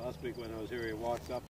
Last week when I was here, he walked up